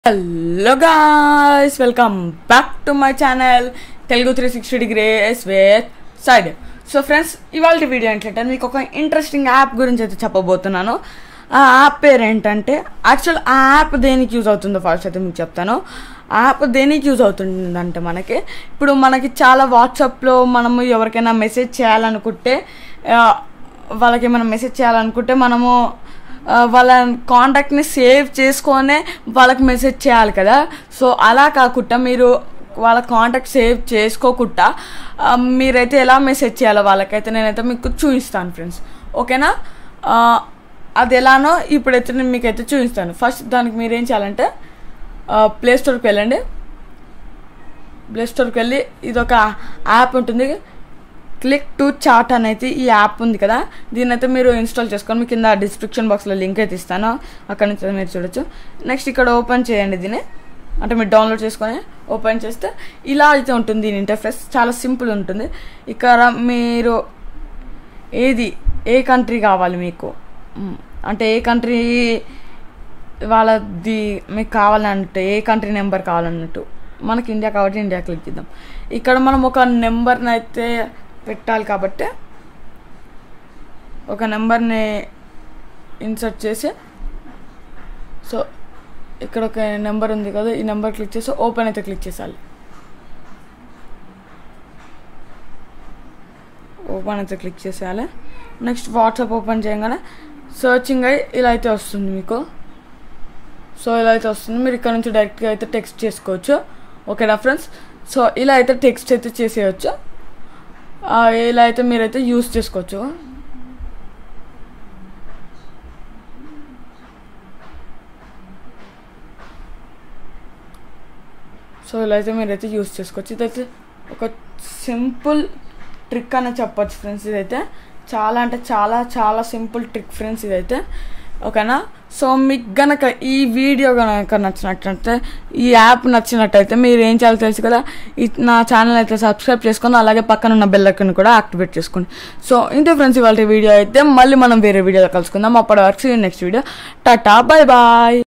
Hello guys, welcome back to my channel Telugu 360 degrees with Side. So friends, ఇవాల్టి video ఏంటంటే మీకు ఒక interesting app గురించి అయితే చెప్పబోతున్నాను. ఆ యాప్ పేరు ఏంటంటే యాక్చువల్ ఆ యాప్ దేనికి యూజ్ అవుతుందో ఫస్ట్ అయితే మీకు చెప్తాను. ఆ యాప్ దేనికి యూజ్ అవుతుందంటే మనకి చాలా వాట్సాప్లో మనము ఎవరికైనా మెసేజ్ చేయాలనుకుంటే వాళ్ళకి ఏమైనా మెసేజ్ చేయాలనుకుంటే మనము వాళ్ళ కాంటాక్ట్ని సేవ్ చేసుకొనే వాళ్ళకి మెసేజ్ చేయాలి కదా. సో అలా కాకుండా మీరు వాళ్ళ కాంటాక్ట్ సేవ్ చేసుకోకుండా మీరైతే ఎలా మెసేజ్ చేయాలో వాళ్ళకైతే నేనైతే మీకు చూపిస్తాను ఫ్రెండ్స్, ఓకేనా. అది ఎలానో ఇప్పుడైతే నేను మీకైతే చూపిస్తాను. ఫస్ట్ దానికి మీరేం చేయాలంటే ప్లేస్టోర్కి వెళ్ళండి. ప్లేస్టోర్కి వెళ్ళి ఇదొక యాప్ ఉంటుంది, క్లిక్ టు చాట్ అనేది ఈ యాప్ ఉంది కదా, దీన్ని అయితే మీరు ఇన్స్టాల్ చేసుకొని మీ కింద డిస్క్రిప్షన్ బాక్స్లో లింక్ అయితే ఇస్తాను, అక్కడ నుంచి మీరు చూడొచ్చు. నెక్స్ట్ ఇక్కడ ఓపెన్ చేయండి దీన్ని, అంటే మీరు డౌన్లోడ్ చేసుకొని ఓపెన్ చేస్తే ఇలా అయితే ఉంటుంది దీని ఇంటర్ఫేస్. చాలా సింపుల్ ఉంటుంది. ఇక్కడ మీరు ఏ కంట్రీ కావాలి మీకు, అంటే ఏ కంట్రీ వాళ్ళది మీకు కావాలంటే ఏ కంట్రీ నెంబర్ కావాలన్నట్టు. మనకి ఇండియా కాబట్టి ఇండియా క్లిక్ చేద్దాం. ఇక్కడ మనం ఒక నెంబర్ని అయితే పెట్టాలి కాబట్టి ఒక నెంబర్ని ఇన్సర్ట్ చేసి, సో ఇక్కడ ఒక నెంబర్ ఉంది కదా, ఈ నెంబర్ క్లిక్ చేసి ఓపెన్ అయితే క్లిక్ చేసాలి. ఓపెన్ అయితే క్లిక్ చేసేయాలి. నెక్స్ట్ వాట్సాప్ ఓపెన్ చేయగానే సర్చింగ్ అయ్యి ఇలా అయితే వస్తుంది మీకు. సో ఇలా అయితే వస్తుంది, మీరు ఇక్కడ నుంచి డైరెక్ట్గా అయితే టెక్స్ట్ చేసుకోవచ్చు, ఓకేనా ఫ్రెండ్స్. సో ఇలా అయితే టెక్స్ట్ అయితే చేసేయచ్చు, ఇలా అయితే మీరైతే యూస్ చేసుకోవచ్చు. సో ఇలా అయితే మీరైతే యూస్ చేసుకోవచ్చు. ఇదైతే ఒక సింపుల్ ట్రిక్ అనే చెప్పచ్చు ఫ్రెండ్స్. ఇదైతే చాలా అంటే చాలా చాలా సింపుల్ ట్రిక్ ఫ్రెండ్స్ ఇదైతే, ఓకేనా. సో మీకు గనక ఈ వీడియో కనుక నచ్చినట్లయితే, ఈ యాప్ నచ్చినట్టయితే మీరు ఏం చేయాలో తెలుసు కదా, నా ఛానల్ అయితే సబ్స్క్రైబ్ చేసుకొని అలాగే పక్కన ఉన్న బెల్ ఐకాన్ కూడా యాక్టివేట్ చేసుకోండి. సో ఇంతే ఫ్రెండ్స్ ఇవాళ వీడియో అయితే, మళ్ళీ మనం వేరే వీడియోలో కలుసుకుందాం. అప్పటి వరకు next video, tata, bye bye.